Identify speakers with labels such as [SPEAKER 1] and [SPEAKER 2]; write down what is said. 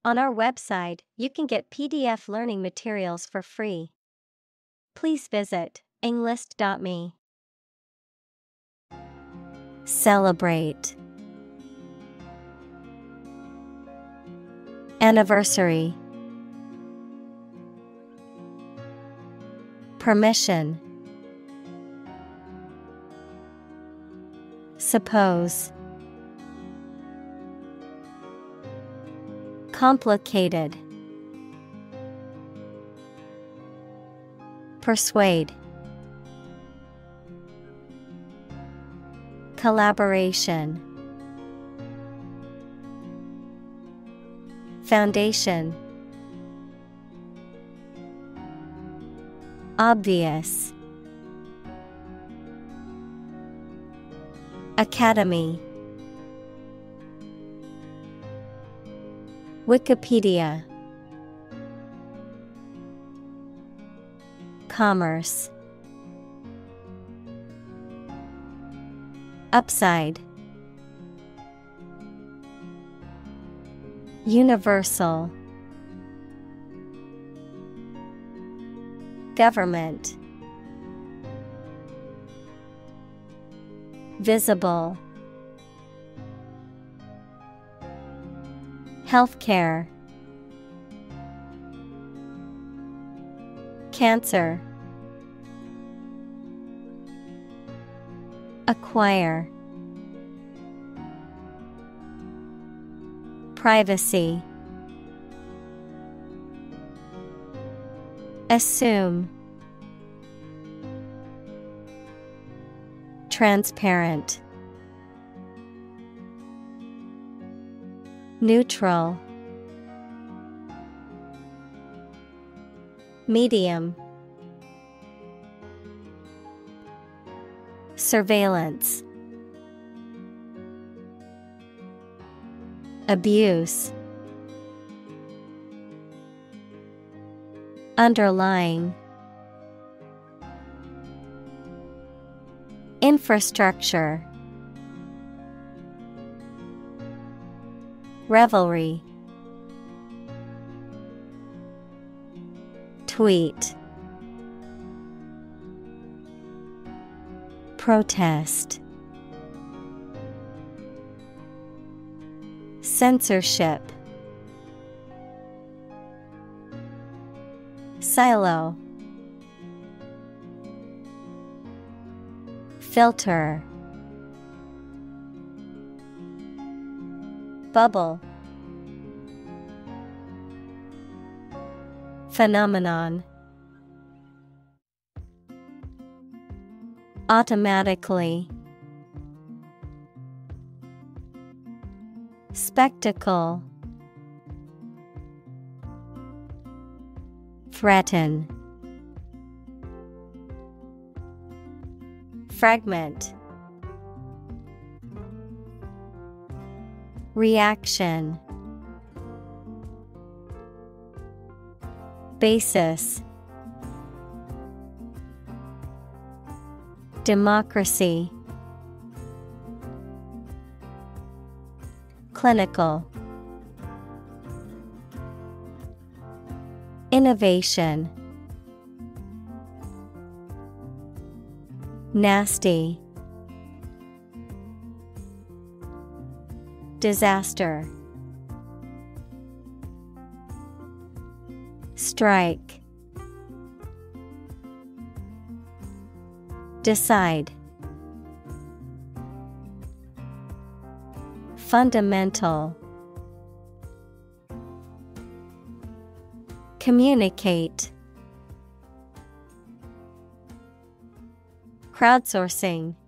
[SPEAKER 1] On our website, you can get PDF learning materials for free. Please visit englist.me. Celebrate. Anniversary. Permission. Suppose. Complicated. Persuade. Collaboration. Foundation. Obvious. Academy. Wikipedia. Commerce. Upside. Universal. Government. Visible. Healthcare. Cancer. Acquire. Privacy. Assume. Transparent. Neutral. Medium. Surveillance. Abuse. Underlying. Infrastructure. Revelry. Tweet. Protest. Censorship. Silo. Filter. Bubble. Phenomenon. Automatically. Spectacle. Threaten. Fragment. Reaction. Basis. Democracy. Clinical. Innovation. Nasty. Disaster. Strike. Decide. Fundamental. Communicate. Crowdsourcing.